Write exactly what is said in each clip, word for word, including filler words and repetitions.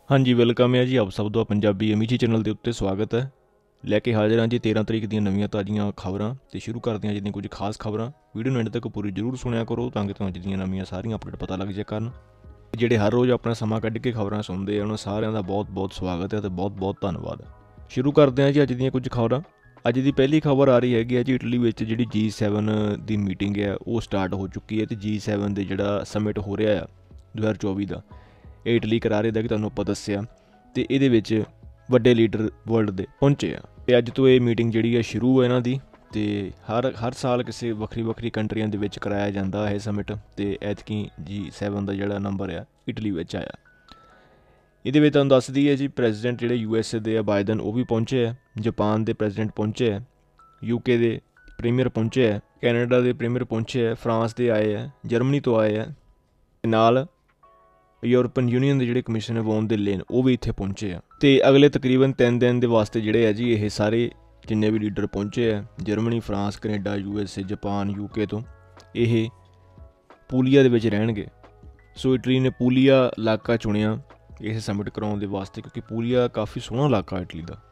हाँ जी, वेलकम है जी आप सब दा पंजाबी अमीची चैनल के उत्ते स्वागत है। लैके हाजिर हाँ जी तेरह तरीक दी नवीं ताज़ियां खबरां तो शुरू करते हैं जिन्नी कुछ खास खबरां। वीडियो नूं एंड तक पूरी जरूर सुनिया करो ताकि तुहानूं जिद्दियां नवीं सारियां अपडेट पता लग जाया करन। जिहड़े हर रोज़ अपना समा कढ के खबरां सुनते हैं उन्होंने सारियां दा बहुत बहुत स्वागत है तो बहुत बहुत धन्नवाद। शुरू करते हैं जी अज दियां कुछ खबरां। अज की पहली खबर आ रही हैगी है जी इटली में जी जी सैवन की मीटिंग है वो स्टार्ट हो चुकी है तो जी सैवन के जोड़ा समिट हो रहा है दो हज़ार चौबी का ਇਹ ਇਟਲੀ ਕਰਾ ਰਿਹਾ ਕਿ ਤੁਹਾਨੂੰ ਆਪਾਂ ਦੱਸਿਆ ਤੇ ਇਹਦੇ ਵਿੱਚ ਵੱਡੇ ਲੀਡਰ ਵਰਲਡ ਦੇ ਪਹੁੰਚੇ ਆ ਤੇ ਅੱਜ ਤੋਂ ਇਹ ਮੀਟਿੰਗ ਜਿਹੜੀ ਹੈ ਸ਼ੁਰੂ ਹੈ ਇਹਨਾਂ ਦੀ ਤੇ ਹਰ ਹਰ ਸਾਲ ਕਿਸੇ ਵੱਖਰੀ ਵੱਖਰੀ ਕੰਟਰੀਆਂ ਦੇ ਵਿੱਚ ਕਰਾਇਆ ਜਾਂਦਾ ਹੈ ਸਮਿਟ ਤੇ ਐਤਕੀ ਜੀ ਸੈਵਨ ਦਾ ਜਿਹੜਾ ਨੰਬਰ ਆ ਇਟਲੀ ਵਿੱਚ ਆਇਆ। ਇਹਦੇ ਵਿੱਚ ਤੁਹਾਨੂੰ ਦੱਸ ਦਈਏ ਜੀ ਪ੍ਰੈਜ਼ੀਡੈਂਟ ਜਿਹੜੇ ਯੂ ਐਸ ਏ ਦੇ ਆ ਬਾਈਡਨ ਉਹ ਵੀ ਪਹੁੰਚੇ ਆ, ਜਾਪਾਨ ਦੇ ਪ੍ਰੈਜ਼ੀਡੈਂਟ ਪਹੁੰਚੇ ਆ, ਯੂਕੇ ਦੇ ਪ੍ਰੀਮੀਅਰ ਪਹੁੰਚੇ ਆ, ਕੈਨੇਡਾ ਦੇ ਪ੍ਰੀਮੀਅਰ ਪਹੁੰਚੇ ਆ, ਫਰਾਂਸ ਦੇ ਆਏ ਆ, ਜਰਮਨੀ ਤੋਂ ਆਏ ਆ ਤੇ ਨਾਲ यूरोपन यूनीयन के जोड़े कमिशनर वॉन दे लेन वो भी इत्थे पहुंचे हैं तो अगले तकरीबन तीन दिन के वास्ते जोड़े है जी ये सारे जिन्ने भी लीडर पहुंचे हैं Germany France Canada U S A Japan UK तो ये पूलिया दे विच रहणगे। सो इटली ने पूलिया इलाका चुनिया इस समिट कराउण दे वास्ते क्योंकि पूलिया काफ़ी सोहना इलाका इटली का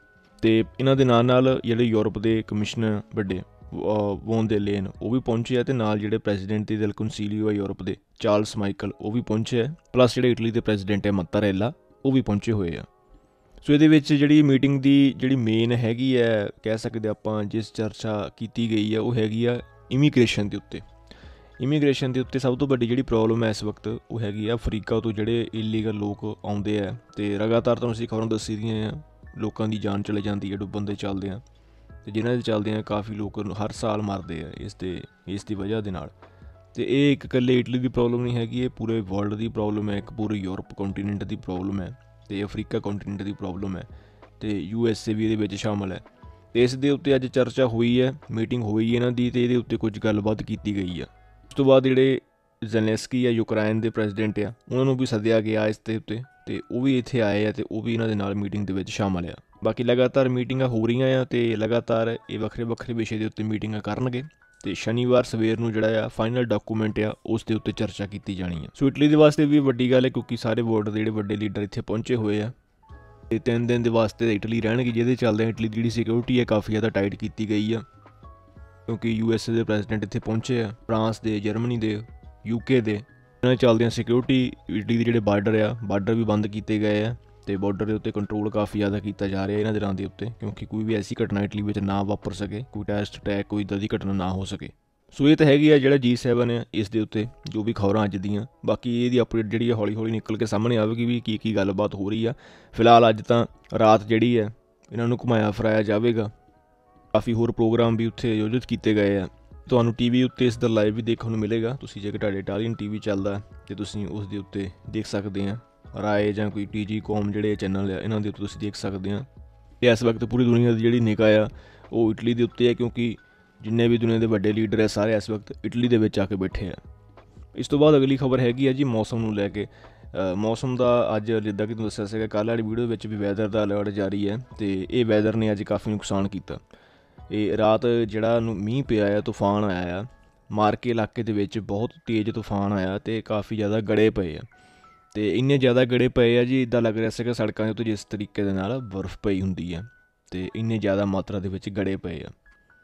तो इन्हां दे नाल नाल जिहड़े यूरोप के कमिशनर वड्डे वॉन दे लेन वो भी पहुंचे है तो नाल जिहड़े प्रेजिडेंट दल कंसीलियो है यूरोप के चार्ल्स माइकल वो भी पहुंचे है प्लस जिहड़े इटली के प्रेजिडेंट है मत्तारेला वो भी पहुंचे हुए हैं। सो ये जिहड़ी मीटिंग की जिहड़ी मेन हैगी है कह सकते आपां जिस चर्चा की गई है वो हैगी है इमीग्रेशन के उत्ते। इमीग्रेशन के उत्ते सब तो वड्डी जिहड़ी प्रॉब्लम है इस वक्त वो हैगी है अफ्रीका तो जिहड़े इलीगल लोग आउंदे है तो लगातार तुहानूं असीं खबरां दस्सी दियां लोगों की जान चले जाती है डुब्बन दे चलदे हैं तो जिन्हां दे चलदे हैं काफ़ी लोग हर साल मरदे हैं इस दे इस दी वजह दे नाल। तो ये एक कल्ले इटली की प्रॉब्लम नहीं हैगी ये पूरे वर्ल्ड की प्रॉब्लम है एक पूरे यूरोप कॉन्टीनेंट की प्रॉब्लम है तो अफ्रीका कॉन्टीनेंट की प्रॉब्लम है तो यू एस ए भी ये शामिल है। तो इस दे उत्ते अज चर्चा हुई है मीटिंग हुई है इन्हां दी ते इहदे उत्ते कुछ गलबात की गई है। उस तो बाद जिहड़े ज़ेलेंस्की है यूक्रेन के प्रेजिडेंट आ उन्होंने भी सद्दिया गया इस दे उत्ते ते वो भी इत्थे आए हैं तो वो भी इन्हां दे नाल मीटिंग दे विच शामिल आ। बाकी लगातार मीटिंगां हो रही हैं तो लगातार ये वक्रे वक्रे विषय के उत्ते मीटिंगां करनगे तो शनिवार सवेर नूं जिहड़ा आ फाइनल डॉकूमेंट आ उस दे उत्ते चर्चा की जानी है। सो इटली दे वास्ते भी वड्डी गल है क्योंकि सारे वर्ल्ड के जिहड़े वड्डे लीडर इत्थे पहुंचे हुए हैं तो तीन दिन के वास्ते इटली रहणगे जिहदे चलदे इटली की जिहड़ी सिक्योरिटी है काफ़ी ज़्यादा टाइट की गई है क्योंकि यू एस ए के प्रेजिडेंट इत्थे पहुंचे हैं फ्रांस के जर्मनी के यूके के इन्हां चलदियां सिक्योरिटी इटली के जिहड़े बार्डर आ बार्डर भी बंद किए गए हैं तो बॉर्डर के उत्ते कंट्रोल काफ़ी ज़्यादा किया जा रहा है इन्हां दिनां दे उत्ते क्योंकि कोई भी ऐसी घटना इटली में ना वापर सके कोई टैररिस्ट अटैक कोई इदां दी घटना ना हो सके। सो ये तो हैगी है जिहड़ा जी सैवन है इस दे उत्ते जो भी खबरां अज दियां बाकी ये अपडेट जिहड़ी हौली हौली निकल के सामने आवेगी भी की की गलबात हो रही है। फिलहाल अज तां रात जिहड़ी है इन्हां नूं घुमाया फिराया जाएगा काफ़ी होर प्रोग्राम भी उत्थे आयोजित किए गए हैं तुहानूं टी वी उत्ते इसका लाइव भी देखने को मिलेगा तुसीं जे तुहाडे इटालियन टी वी चलदा तो तुसीं उस दे उत्ते देख सकते हैं राय जां कोई टी जी कॉम जिहड़े चैनल है इन्हां दे उत्ते तुसीं देख सकते हैं। तो इस वक्त पूरी दुनिया की जिहड़ी निगाह आ वो इटली के उत्ते है क्योंकि जिन्ने भी दुनिया के वड्डे लीडर है सारे इस वक्त इटली दे विच आके बैठे हैं। इस तो बाद अगली खबर हैगी है जी मौसम नूं लैके मौसम का अज जिद्दां कि तुहानूं दस्सिया सीगा कल वाली वीडियो विच भी वैदर का अलर्ट जारी है तो ये वैदर ने अज काफ़ी नुकसान किया। ये रात जिहड़ा मींह पिया है तूफान आया मारके इलाके दे विच बहुत तेज़ तूफान आया तो काफ़ी ज़्यादा गड़े पे है तो इन्ने ज़्यादा गड़े पे है जी इदा लग रहा है सड़कों के उत्ते जिस तरीके दे नाल बर्फ पई हुंदी है तो इन्ने ज़्यादा मात्रा दे विच गड़े पे है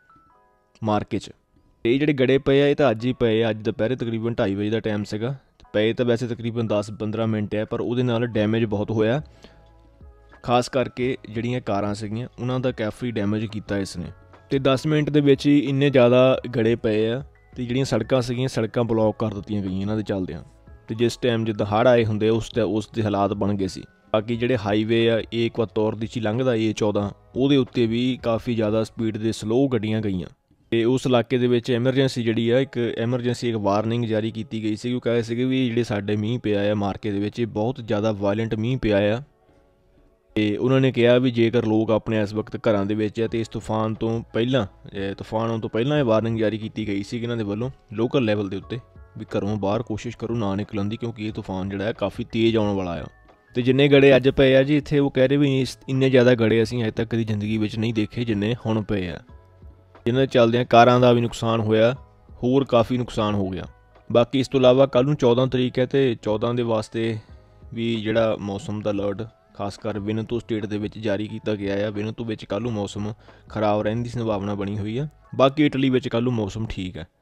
मारके च ये जिहड़े गड़े पे है ये तो अज ही पे अज दोपहरे तकरीबन ढाई बजे का टाइम सीगा पे तो वैसे तकरीबन दस पंद्रह मिनट है पर उहदे नाल डैमेज बहुत होया खास करके जिहड़ियां कारां सीगियां उन्हां दा काफ़ी डैमेज किया इसने तो दस मिनट दे विच ही इन्ने ज़्यादा गड़े पे आ तो जिहड़ियां सड़कां सीगियां सड़कां ब्लॉक कर दित्तियां गईयां इन्हां दे चलदियां तो जिस टाइम जिद्दां हड़ आए हुंदे उस उस दे हालात बन गए सी। बाकी जिहड़े हाईवे आ ए इकवतौर दी ची लंघदा ए चौदह उहदे उत्ते भी काफ़ी ज़्यादा स्पीड दे स्लो गड्डियां गईयां तो उस इलाके दे विच एमरजेंसी जिहड़ी आ एक एमरजेंसी एक वार्निंग जारी की गई सी कहे सीगे भी जिहड़े साडे मींह पिया है मारके दे विच बहुत ज़्यादा वायलेंट मींह पिया है तो उन्होंने कहा भी जेकर लोग अपने इस वक्त घरां दे विच है तो इस तूफान तो पहलां तूफान आउण तो पहलां ये वार्निंग जारी की गई सी इन्हां दे वल्लों लोकल लैवल के उत्ते भी घरों बाहर कोशिश करो ना निकलन की क्योंकि ये तूफान जिहड़ा है काफ़ी तेज़ आने वाला है। तो जिन्ने गड़े अज पे आ जी इत्थे वो कह रहे भी इन्ने ज़्यादा गड़े असीं अजे तक कदी जिंदगी में नहीं देखे जिन्ने हुण पे आ जिन्हां चलदियां कारां दा भी नुकसान होया होर काफ़ी नुकसान हो गया। बाकी इस तो इलावा कल नूं चौदह तरीक है तो चौदह के वास्ते ਵੀ ਜਿਹੜਾ ਮੌਸਮ ਦਾ ਅਲਰਟ ਖਾਸ ਕਰ ਵਿਨਤੂ ਸਟੇਟ ਦੇ ਵਿੱਚ ਜਾਰੀ ਕੀਤਾ ਗਿਆ ਆ। ਵਿਨਤੂ ਵਿੱਚ ਕੱਲ੍ਹ ਨੂੰ ਮੌਸਮ ਖਰਾਬ ਰਹਿਣ ਦੀ ਸੰਭਾਵਨਾ ਬਣੀ ਹੋਈ ਆ। ਬਾਕੀ ਇਟਲੀ ਵਿੱਚ ਕੱਲ੍ਹ ਨੂੰ ਮੌਸਮ ਠੀਕ ਹੈ।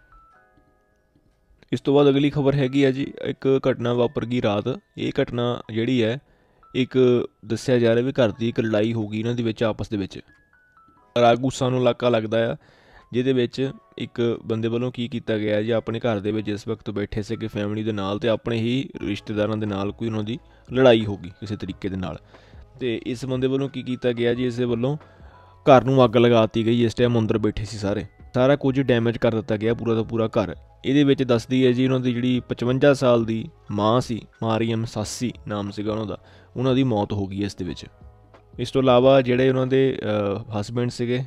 ਇਸ ਤੋਂ ਬਾਅਦ ਅਗਲੀ ਖਬਰ ਹੈਗੀ ਆ ਜੀ, ਇੱਕ ਘਟਨਾ ਵਾਪਰ ਗਈ ਰਾਤ। ਇਹ ਘਟਨਾ ਜਿਹੜੀ ਹੈ, ਇੱਕ ਦੱਸਿਆ ਜਾ ਰਿਹਾ ਵੀ ਘਰ ਦੀ ਇੱਕ ਲੜਾਈ ਹੋ ਗਈ ਇਹਨਾਂ ਦੇ ਵਿੱਚ ਆਪਸ ਦੇ ਵਿੱਚ। ਰਾਗੂਸਾ ਨੂੰ ਇਲਾਕਾ ਲੱਗਦਾ ਆ, ਜਿਹਦੇ ਵਿੱਚ ਇੱਕ ਬੰਦੇ ਵੱਲੋਂ ਕੀ ਕੀਤਾ ਗਿਆ ਜੀ, ਆਪਣੇ ਘਰ ਦੇ ਵਿੱਚ ਇਸ ਵਕਤ ਬੈਠੇ ਸੀਗੇ ਫੈਮਿਲੀ ਦੇ ਨਾਲ, ਅਤੇ ਆਪਣੇ ਹੀ ਰਿਸ਼ਤੇਦਾਰਾਂ ਦੇ ਨਾਲ ਕੋਈ ਉਹਨਾਂ ਦੀ ਲੜਾਈ ਹੋ ਗਈ ਕਿਸੇ ਤਰੀਕੇ ਦੇ ਨਾਲ। ਅਤੇ ਇਸ ਬੰਦੇ ਵੱਲੋਂ ਕੀ ਕੀਤਾ ਗਿਆ ਜੀ, ਇਸ ਦੇ ਵੱਲੋਂ ਘਰ ਨੂੰ ਅੱਗ ਲਗਾ ਦਿੱਤੀ ਗਈ। ਇਸ ਟਾਈਮ ਅੰਦਰ ਬੈਠੇ ਸੀ ਸਾਰੇ, ਸਾਰਾ ਕੁਝ ਡੈਮੇਜ ਕਰ ਦਿੱਤਾ ਗਿਆ, ਪੂਰਾ ਦਾ ਪੂਰਾ ਘਰ। ਇਹਦੇ ਵਿੱਚ ਦੱਸਦੀ ਹੈ ਜੀ, ਉਹਨਾਂ ਦੀ ਜਿਹੜੀ ਪਚਵੰਜਾ ਸਾਲ ਦੀ ਮਾਂ ਸੀ, ਮਾਰੀਅਮ ਸਾਸੀ ਨਾਮ ਸੀਗਾ ਉਹਨਾਂ ਦਾ, ਉਹਨਾਂ ਦੀ ਮੌਤ ਹੋ ਗਈ ਇਸ ਦੇ ਵਿੱਚ। ਇਸ ਤੋਂ ਇਲਾਵਾ ਜਿਹੜੇ ਉਹਨਾਂ ਦੇ ਹਸਬੈਂਡ ਸੀਗੇ,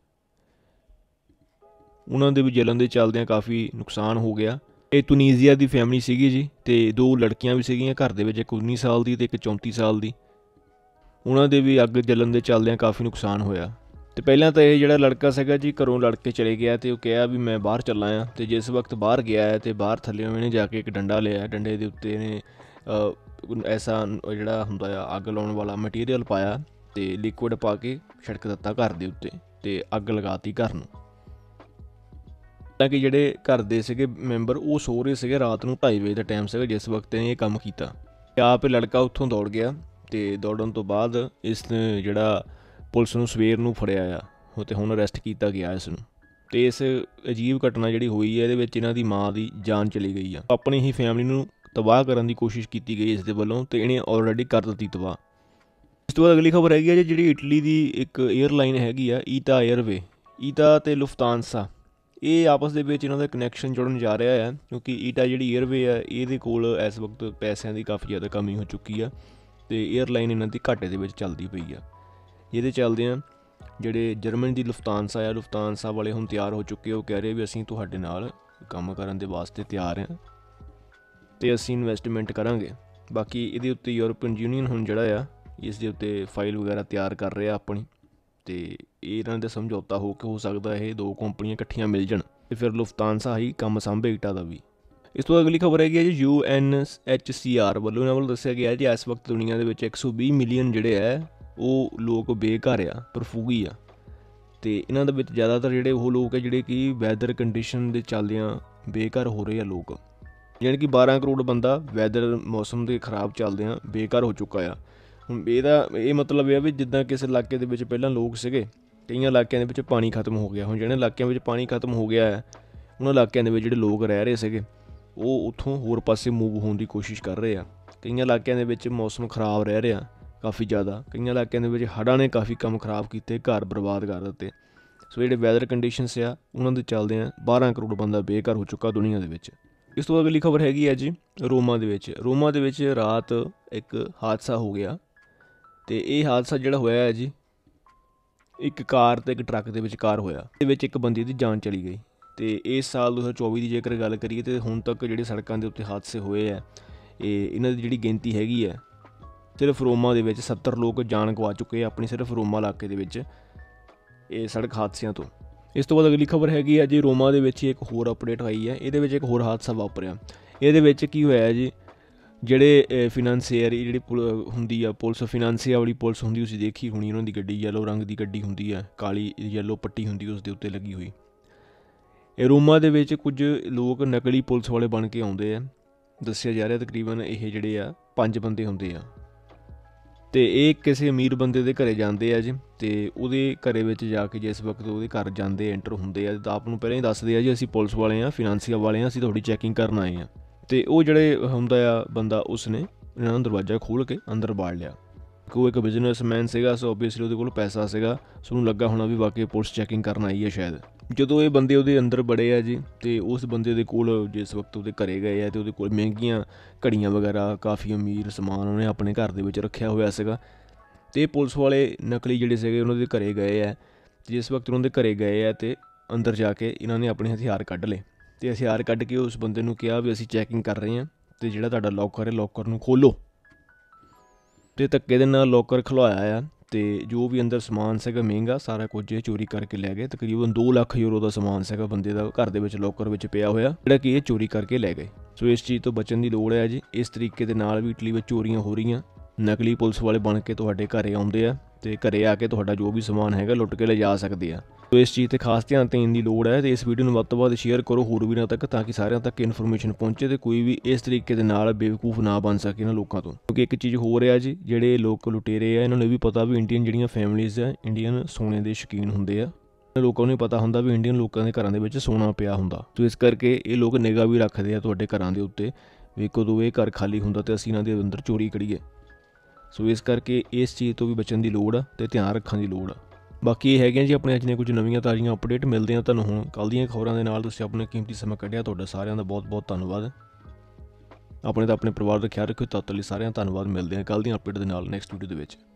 ਉਹਨਾਂ ਦੇ ਵੀ ਜਲਣ ਦੇ ਚੱਲਦਿਆਂ ਕਾਫੀ ਨੁਕਸਾਨ ਹੋ ਗਿਆ। ਇਹ ਤੁਨੀਜ਼ੀਆ ਦੀ ਫੈਮਿਲੀ ਸੀਗੀ ਜੀ, ਅਤੇ ਦੋ ਲੜਕੀਆਂ ਵੀ ਸੀਗੀਆਂ ਘਰ ਦੇ ਵਿੱਚ, ਇੱਕ ਉੱਨੀ ਸਾਲ ਦੀ ਅਤੇ ਇੱਕ ਚੌਂਤੀ ਸਾਲ ਦੀ। ਉਹਨਾਂ ਦੇ ਵੀ ਅੱਗ ਜਲਣ ਦੇ ਚੱਲਦਿਆਂ ਕਾਫੀ ਨੁਕਸਾਨ ਹੋਇਆ। ਅਤੇ ਪਹਿਲਾਂ ਤਾਂ ਇਹ ਜਿਹੜਾ ਲੜਕਾ ਸੀਗਾ ਜੀ, ਘਰੋਂ ਲੜ ਕੇ ਚਲੇ ਗਿਆ, ਅਤੇ ਉਹ ਕਿਹਾ ਵੀ ਮੈਂ ਬਾਹਰ ਚੱਲਾਂ ਆ। ਅਤੇ ਜਿਸ ਵਕਤ ਬਾਹਰ ਗਿਆ ਹੈ, ਅਤੇ ਬਾਹਰ ਥੱਲੇ ਇਹਨੇ ਜਾ ਕੇ ਇੱਕ ਡੰਡਾ ਲਿਆ, ਡੰਡੇ ਦੇ ਉੱਤੇ ਇਹਨੇ ਐਸਾ ਜਿਹੜਾ ਹੁੰਦਾ ਆ ਅੱਗ ਲਾਉਣ ਵਾਲਾ ਮਟੀਰੀਅਲ ਪਾਇਆ, ਅਤੇ ਲਿਕੁਇਡ ਪਾ ਕੇ ਛਿੜਕ ਦਿੱਤਾ ਘਰ ਦੇ ਉੱਤੇ, ਅਤੇ ਅੱਗ ਲਗਾਤੀ ਘਰ ਨੂੰ। ਤਾਂ ਕਿ ਜਿਹੜੇ ਘਰ ਦੇ ਸੀਗੇ ਮੈਂਬਰ ਉਹ ਸੋ ਰਹੇ ਸੀਗੇ, ਰਾਤ ਨੂੰ ਢਾਈ ਵਜੇ ਦਾ ਟਾਈਮ ਸੀਗਾ ਜਿਸ ਵਕਤ ਇਹਨੇ ਇਹ ਕੰਮ ਕੀਤਾ। ਆਪ ਲੜਕਾ ਉੱਥੋਂ ਦੌੜ ਗਿਆ, ਅਤੇ ਦੌੜਨ ਤੋਂ ਬਾਅਦ ਇਸ ਨੇ ਜਿਹੜਾ ਪੁਲਿਸ ਨੂੰ ਸਵੇਰ ਨੂੰ ਫੜਿਆ ਆ, ਅਤੇ ਹੁਣ ਅਰੈਸਟ ਕੀਤਾ ਗਿਆ ਇਸ ਨੂੰ। ਅਤੇ ਇਸ ਅਜੀਬ ਘਟਨਾ ਜਿਹੜੀ ਹੋਈ ਹੈ, ਇਹਦੇ ਵਿੱਚ ਇਹਨਾਂ ਦੀ ਮਾਂ ਦੀ ਜਾਨ ਚਲੀ ਗਈ ਆ। ਆਪਣੀ ਹੀ ਫੈਮਿਲੀ ਨੂੰ ਤਬਾਹ ਕਰਨ ਦੀ ਕੋਸ਼ਿਸ਼ ਕੀਤੀ ਗਈ ਇਸ ਦੇ ਵੱਲੋਂ, ਅਤੇ ਇਹਨੇ ਆਲਰੇਡੀ ਕਰ ਦਿੱਤੀ ਤਬਾਹ। ਇਸ ਤੋਂ ਬਾਅਦ ਅਗਲੀ ਖਬਰ ਹੈਗੀ ਆ ਜੀ, ਜਿਹੜੀ ਇਟਲੀ ਦੀ ਇੱਕ ਏਅਰਲਾਈਨ ਹੈਗੀ ਆ ਈਟਾ ਏਅਰਵੇ, ਈਟਾ ਅਤੇ ਲੁਫਤਾਂਸਾ, ਇਹ ਆਪਸ ਦੇ ਵਿੱਚ ਇਹਨਾਂ ਦਾ ਕਨੈਕਸ਼ਨ ਜੁੜਨ ਜਾ ਰਿਹਾ ਹੈ, ਕਿਉਂਕਿ ਈਟਾ ਜਿਹੜੀ ਏਅਰਵੇ ਆ ਇਹਦੇ ਕੋਲ ਇਸ ਵਕਤ ਪੈਸਿਆਂ ਦੀ ਕਾਫੀ ਜ਼ਿਆਦਾ ਕਮੀ ਹੋ ਚੁੱਕੀ ਆ, ਅਤੇ ਏਅਰਲਾਈਨ ਇਹਨਾਂ ਦੀ ਘਾਟੇ ਦੇ ਵਿੱਚ ਚੱਲਦੀ ਪਈ ਆ। ਜਿਹਦੇ ਚੱਲਦਿਆਂ ਜਿਹੜੇ ਜਰਮਨੀ ਦੀ ਲੁਫਤਾਂਸਾ ਆ, ਲੁਫਤਾਂਸਾ ਵਾਲੇ ਹੁਣ ਤਿਆਰ ਹੋ ਚੁੱਕੇ। ਉਹ ਕਹਿ ਰਹੇ ਵੀ ਅਸੀਂ ਤੁਹਾਡੇ ਨਾਲ ਕੰਮ ਕਰਨ ਦੇ ਵਾਸਤੇ ਤਿਆਰ ਹਾਂ, ਅਤੇ ਅਸੀਂ ਇਨਵੈਸਟਮੈਂਟ ਕਰਾਂਗੇ। ਬਾਕੀ ਇਹਦੇ ਉੱਤੇ ਯੂਰਪੀਅਨ ਯੂਨੀਅਨ ਹੁਣ ਜਿਹੜਾ ਆ ਇਸ ਦੇ ਉੱਤੇ ਫਾਈਲ ਵਗੈਰਾ ਤਿਆਰ ਕਰ ਰਿਹਾ ਆਪਣੀ, ਅਤੇ ਇਹਨਾਂ ਦਾ ਸਮਝੌਤਾ ਹੋ ਕੇ ਹੋ ਸਕਦਾ ਇਹ ਦੋ ਕੰਪਨੀਆਂ ਇਕੱਠੀਆਂ ਮਿਲ ਜਾਣ, ਅਤੇ ਫਿਰ ਲੁਫਤਾਂਸਾ ਹੀ ਕੰਮ ਸਾਂਭੇ ਈਟਾ ਦਾ ਵੀ। ਇਸ ਤੋਂ ਅਗਲੀ ਖਬਰ ਹੈਗੀ ਹੈ ਜੀ, U N H C R ਵੱਲੋਂ ਇਹਨਾਂ ਵੱਲੋਂ ਦੱਸਿਆ ਗਿਆ ਜੀ, ਇਸ ਵਕਤ ਦੁਨੀਆ ਦੇ ਵਿੱਚ ਇੱਕ ਸੌ ਵੀਹ ਮਿਲੀਅਨ ਜਿਹੜੇ ਹੈ ਉਹ ਲੋਕ ਬੇਘਰ ਆ, ਪ੍ਰਫੂਗੀ ਆ। ਅਤੇ ਇਹਨਾਂ ਦੇ ਵਿੱਚ ਜ਼ਿਆਦਾਤਰ ਜਿਹੜੇ ਉਹ ਲੋਕ ਹੈ ਜਿਹੜੇ ਕਿ ਵੈਦਰ ਕੰਡੀਸ਼ਨ ਦੇ ਚੱਲਦਿਆਂ ਬੇਘਰ ਹੋ ਰਹੇ ਆ ਲੋਕ, ਜਾਣੀ ਕਿ ਬਾਰਾਂ ਕਰੋੜ ਬੰਦਾ ਵੈਦਰ ਮੌਸਮ ਦੇ ਖਰਾਬ ਚੱਲਦਿਆਂ ਬੇਘਰ ਹੋ ਚੁੱਕਾ ਆ। ਹੁਣ ਇਹਦਾ ਇਹ ਮਤਲਬ ਇਹ ਆ ਵੀ ਜਿੱਦਾਂ ਕਿਸੇ ਇਲਾਕੇ ਦੇ ਵਿੱਚ ਪਹਿਲਾਂ ਲੋਕ ਸੀਗੇ, ਕਈਆਂ ਇਲਾਕਿਆਂ ਦੇ ਵਿੱਚ ਪਾਣੀ ਖਤਮ ਹੋ ਗਿਆ। ਹੁਣ ਜਿਹੜੇ ਇਲਾਕਿਆਂ ਵਿੱਚ ਪਾਣੀ ਖਤਮ ਹੋ ਗਿਆ ਹੈ, ਉਹਨਾਂ ਇਲਾਕਿਆਂ ਦੇ ਵਿੱਚ ਜਿਹੜੇ ਲੋਕ ਰਹਿ ਰਹੇ ਸੀਗੇ ਉਹ ਉੱਥੋਂ ਹੋਰ ਪਾਸੇ ਮੂਵ ਹੋਣ ਦੀ ਕੋਸ਼ਿਸ਼ ਕਰ ਰਹੇ ਆ। ਕਈਆਂ ਇਲਾਕਿਆਂ ਦੇ ਵਿੱਚ ਮੌਸਮ ਖਰਾਬ ਰਹਿ ਰਿਹਾ ਕਾਫੀ ਜ਼ਿਆਦਾ, ਕਈਆਂ ਇਲਾਕਿਆਂ ਦੇ ਵਿੱਚ ਹੜ੍ਹਾਂ ਨੇ ਕਾਫੀ ਕੰਮ ਖਰਾਬ ਕੀਤੇ, ਘਰ ਬਰਬਾਦ ਕਰ ਦਿੱਤੇ। ਸੋ ਜਿਹੜੇ ਵੈਦਰ ਕੰਡੀਸ਼ਨਸ ਆ ਉਹਨਾਂ ਦੇ ਚੱਲਦੇ ਆ ਬਾਰਾਂ ਕਰੋੜ ਬੰਦਾ ਬੇਘਰ ਹੋ ਚੁੱਕਾ ਦੁਨੀਆ ਦੇ ਵਿੱਚ। ਇਸ ਤੋਂ ਅਗਲੀ ਖਬਰ ਹੈਗੀ ਹੈ ਜੀ, ਰੋਮਾ ਦੇ ਵਿੱਚ ਰੋਮਾ ਦੇ ਵਿੱਚ ਰਾਤ ਇੱਕ ਹਾਦਸਾ ਹੋ ਗਿਆ, ਅਤੇ ਇਹ ਹਾਦਸਾ ਜਿਹੜਾ ਹੋਇਆ ਹੈ ਜੀ, ਇੱਕ ਕਾਰ ਅਤੇ ਇੱਕ ਟਰੱਕ ਦੇ ਵਿਚਕਾਰ ਹੋਇਆ। ਇਹਦੇ ਵਿੱਚ ਇੱਕ ਬੰਦੇ ਦੀ ਜਾਨ ਚਲੀ ਗਈ। ਅਤੇ ਇਸ ਸਾਲ ਦੋ ਹਜ਼ਾਰ ਚੌਵੀ ਦੀ ਜੇਕਰ ਗੱਲ ਕਰੀਏ ਤਾਂ ਹੁਣ ਤੱਕ ਜਿਹੜੇ ਸੜਕਾਂ ਦੇ ਉੱਤੇ ਹਾਦਸੇ ਹੋਏ ਹੈ, ਇਹ ਇਹਨਾਂ ਦੀ ਜਿਹੜੀ ਗਿਣਤੀ ਹੈਗੀ ਹੈ, ਸਿਰਫ ਰੋਮਾ ਦੇ ਵਿੱਚ ਸੱਤਰ ਲੋਕ ਜਾਨ ਗਵਾ ਚੁੱਕੇ ਆ ਆਪਣੀ ਸਿਰਫ ਰੋਮਾ ਇਲਾਕੇ ਦੇ ਵਿੱਚ ਇਹ ਸੜਕ ਹਾਦਸਿਆਂ ਤੋਂ। ਇਸ ਤੋਂ ਬਾਅਦ ਅਗਲੀ ਖਬਰ ਹੈਗੀ ਹੈ ਜੀ, ਰੋਮਾ ਦੇ ਵਿੱਚ ਇੱਕ ਹੋਰ ਅਪਡੇਟ ਆਈ ਹੈ। ਇਹਦੇ ਵਿੱਚ ਇੱਕ ਹੋਰ ਹਾਦਸਾ ਵਾਪਰਿਆ। ਇਹਦੇ ਵਿੱਚ ਕੀ ਹੋਇਆ ਜੀ, ਜਿਹੜੇ ਫਿਨਾਂਸੀਅਰ ਜਿਹੜੀ ਪੁਲ ਹੁੰਦੀ ਆ ਪੁਲਿਸ, ਫਿਨਾਂਸੀਆ ਵਾਲੀ ਪੁਲਿਸ ਹੁੰਦੀ, ਤੁਸੀਂ ਦੇਖੀ ਹੋਣੀ ਉਹਨਾਂ ਦੀ ਗੱਡੀ, ਯੈਲੋ ਰੰਗ ਦੀ ਗੱਡੀ ਹੁੰਦੀ ਹੈ, ਕਾਲੀ ਯੈਲੋ ਪੱਟੀ ਹੁੰਦੀ ਉਸ ਦੇ ਉੱਤੇ ਲੱਗੀ ਹੋਈ। ਇਹ ਰੋਮਾ ਦੇ ਵਿੱਚ ਕੁਝ ਲੋਕ ਨਕਲੀ ਪੁਲਿਸ ਵਾਲੇ ਬਣ ਕੇ ਆਉਂਦੇ ਆ, ਦੱਸਿਆ ਜਾ ਰਿਹਾ ਤਕਰੀਬਨ ਇਹ ਜਿਹੜੇ ਆ ਪੰਜ ਬੰਦੇ ਹੁੰਦੇ ਆ, ਅਤੇ ਇਹ ਕਿਸੇ ਅਮੀਰ ਬੰਦੇ ਦੇ ਘਰੇ ਜਾਂਦੇ ਆ ਜੀ, ਅਤੇ ਉਹਦੇ ਘਰ ਵਿੱਚ ਜਾ ਕੇ ਜਿਸ ਵਕਤ ਉਹਦੇ ਘਰ ਜਾਂਦੇ ਐਂਟਰ ਹੁੰਦੇ ਆ ਤਾਂ ਆਪ ਨੂੰ ਪਹਿਲਾਂ ਹੀ ਦੱਸਦੇ ਆ ਜੀ ਅਸੀਂ ਪੁਲਿਸ ਵਾਲੇ ਹਾਂ, ਫਿਨਾਂਸੀਆ ਵਾਲੇ ਹਾਂ, ਅਸੀਂ ਤੁਹਾਡੀ ਚੈਕਿੰਗ ਕਰਨ ਆਏ ਹਾਂ। ਅਤੇ ਉਹ ਜਿਹੜੇ ਹੁੰਦਾ ਆ ਬੰਦਾ, ਉਸਨੇ ਇਹਨਾਂ ਨੂੰ ਦਰਵਾਜ਼ਾ ਖੋਲ੍ਹ ਕੇ ਅੰਦਰ ਬਾੜ ਲਿਆ। ਕੋਈ ਇੱਕ ਬਿਜ਼ਨਸਮੈਨ ਸੀਗਾ, ਸੋ ਓਬੀਅਸਲੀ ਉਹਦੇ ਕੋਲ ਪੈਸਾ ਸੀਗਾ, ਸੋ ਉਹਨੂੰ ਲੱਗਾ ਹੋਣਾ ਵੀ ਵਾਕਈ ਪੁਲਿਸ ਚੈਕਿੰਗ ਕਰਨ ਆਈ ਹੈ ਸ਼ਾਇਦ। ਜਦੋਂ ਇਹ ਬੰਦੇ ਉਹਦੇ ਅੰਦਰ ਬੜੇ ਆ ਜੀ, ਅਤੇ ਉਸ ਬੰਦੇ ਦੇ ਕੋਲ ਜਿਸ ਵਕਤ ਉਹਦੇ ਘਰੇ ਗਏ ਆ, ਅਤੇ ਉਹਦੇ ਕੋਲ ਮਹਿੰਗੀਆਂ ਘੜੀਆਂ ਵਗੈਰਾ ਕਾਫੀ ਅਮੀਰ ਸਮਾਨ ਉਹਨੇ ਆਪਣੇ ਘਰ ਦੇ ਵਿੱਚ ਰੱਖਿਆ ਹੋਇਆ ਸੀਗਾ। ਅਤੇ ਇਹ ਪੁਲਿਸ ਵਾਲੇ ਨਕਲੀ ਜਿਹੜੇ ਸੀਗੇ ਉਹਨਾਂ ਦੇ ਘਰੇ ਗਏ ਆ, ਜਿਸ ਵਕਤ ਉਹਨਾਂ ਦੇ ਘਰੇ ਗਏ ਆ ਅਤੇ ਅੰਦਰ ਜਾ ਕੇ ਇਹਨਾਂ ਨੇ ਆਪਣੇ ਹਥਿਆਰ ਕੱਢ ਲਏ, ਅਤੇ ਹਥਿਆਰ ਕੱਢ ਕੇ ਉਸ ਬੰਦੇ ਨੂੰ ਕਿਹਾ ਵੀ ਅਸੀਂ ਚੈਕਿੰਗ ਕਰ ਰਹੇ ਹਾਂ, ਅਤੇ ਜਿਹੜਾ ਤੁਹਾਡਾ ਲੋਕਰ ਹੈ ਲੋਕਰ ਨੂੰ ਖੋਲ੍ਹੋ। ਅਤੇ ਧੱਕੇ ਦੇ ਨਾਲ ਲੋਕਰ ਖੁਲਵਾਇਆ ਆ, ਤੇ ਜੋ ਵੀ ਅੰਦਰ ਸਮਾਨ ਸੀਗਾ ਮਹਿੰਗਾ ਸਾਰਾ ਕੁਝ ਇਹ ਚੋਰੀ ਕਰਕੇ ਲੈ ਗਏ। ਤਕਰੀਬਨ ਦੋ ਲੱਖ ਯੂਰੋ ਦਾ ਸਮਾਨ ਸੀਗਾ ਬੰਦੇ ਦਾ ਘਰ ਦੇ ਵਿੱਚ ਲੋਕਰ ਵਿੱਚ ਪਿਆ ਹੋਇਆ, ਜਿਹੜਾ ਕਿ ਇਹ ਚੋਰੀ ਕਰਕੇ ਲੈ ਗਏ। ਸੋ ਇਸ ਚੀਜ਼ ਤੋਂ ਬਚਣ ਦੀ ਲੋੜ ਹੈ ਜੀ। ਇਸ ਤਰੀਕੇ ਦੇ ਨਾਲ ਵੀ ਇਟਲੀ ਵਿੱਚ ਚੋਰੀਆਂ ਹੋ ਰਹੀਆਂ, ਨਕਲੀ ਪੁਲਿਸ ਵਾਲੇ ਬਣ ਕੇ ਤੁਹਾਡੇ ਘਰੇ ਆਉਂਦੇ ਆ ਤੇ ਘਰੇ ਆ ਕੇ ਤੁਹਾਡਾ ਜੋ ਵੀ ਸਮਾਨ ਹੈਗਾ ਲੁੱਟ ਕੇ ਲਿਜਾ ਸਕਦੇ ਆ। ਸੋ ਇਸ ਚੀਜ਼ 'ਤੇ ਖਾਸ ਧਿਆਨ ਦੇਣ ਦੀ ਲੋੜ ਹੈ ਤੇ ਇਸ ਵੀਡੀਓ ਨੂੰ ਵੱਧ ਤੋਂ ਵੱਧ ਸ਼ੇਅਰ ਕਰੋ ਹੋਰ ਵੀਰਾਂ ਤੱਕ, ਤਾਂ ਕਿ ਸਾਰਿਆਂ ਤੱਕ ਇਨਫੋਰਮੇਸ਼ਨ ਪਹੁੰਚੇ ਤੇ ਕੋਈ ਵੀ ਇਸ ਤਰੀਕੇ ਦੇ ਨਾਲ ਬੇਵਕੂਫ ਨਾ ਬਣ ਸਕੇ ਇਹਨਾਂ ਲੋਕਾਂ ਤੋਂ। ਕਿਉਂਕਿ ਇੱਕ ਚੀਜ਼ ਹੋ ਰਿਹਾ ਜੀ, ਜਿਹੜੇ ਲੋਕ ਲੁਟੇਰੇ ਆ ਇਹਨਾਂ ਨੂੰ ਇਹ ਵੀ ਪਤਾ ਵੀ ਇੰਡੀਅਨ ਜਿਹੜੀਆਂ ਫੈਮਿਲੀਜ਼ ਆ ਇੰਡੀਅਨ ਸੋਨੇ ਦੇ ਸ਼ੌਕੀਨ ਹੁੰਦੇ ਆ। ਲੋਕਾਂ ਨੂੰ ਪਤਾ ਹੁੰਦਾ ਵੀ ਇੰਡੀਅਨ ਲੋਕਾਂ ਦੇ ਘਰਾਂ ਦੇ ਵਿੱਚ ਸੋਨਾ ਪਿਆ ਹੁੰਦਾ। ਸੋ ਇਸ ਕਰਕੇ ਇਹ ਲੋਕ ਨਿਗਾਹ ਵੀ ਰੱਖਦੇ ਆ ਤੁਹਾਡੇ ਘਰਾਂ ਦੇ ਉੱਤੇ ਵੀ ਕਦੋਂ ਇਹ ਘਰ ਖਾਲੀ ਹੁੰਦਾ ਤੇ ਅਸੀਂ ਇਹਨਾਂ ਦੇ ਅੰਦਰ ਚੋਰੀ ਕਰੀਏ। ਸੋ ਇਸ ਕਰਕੇ ਇਸ ਚੀਜ਼ ਤੋਂ ਵੀ ਬਚਣ ਦੀ ਲੋੜ ਆ ਤੇ ਧਿਆਨ ਰੱਖਣ ਦੀ ਲੋੜ ਆ। ਬਾਕੀ ਇਹ ਹੈਗੀਆਂ ਜੀ ਆਪਣੇ ਅੱਜ ਦੀਆਂ ਕੁਝ ਨਵੀਆਂ ਤਾਜ਼ੀਆਂ ਅਪਡੇਟ। ਮਿਲਦੇ ਹਾਂ ਤੁਹਾਨੂੰ ਹੁਣ ਕੱਲ੍ਹ ਦੀਆਂ ਖਬਰਾਂ ਦੇ ਨਾਲ। ਤੁਸੀਂ ਆਪਣਾ ਕੀਮਤੀ ਸਮਾਂ ਕੱਢਿਆ, ਤੁਹਾਡਾ ਸਾਰਿਆਂ ਦਾ ਬਹੁਤ ਬਹੁਤ ਧੰਨਵਾਦ। ਆਪਣੇ ਤਾਂ ਆਪਣੇ ਪਰਿਵਾਰ ਦਾ ਖਿਆਲ ਰੱਖਿਓ। ਤਦ ਤੱਕ ਲਈ ਸਾਰਿਆਂ ਦਾ ਧੰਨਵਾਦ। ਮਿਲਦੇ ਹਾਂ ਕੱਲ੍ਹ ਦੀਆਂ ਅਪਡੇਟ ਦੇ ਨਾਲ ਨੈਕਸਟ ਵੀਡੀਓ ਦੇ ਵਿੱਚ।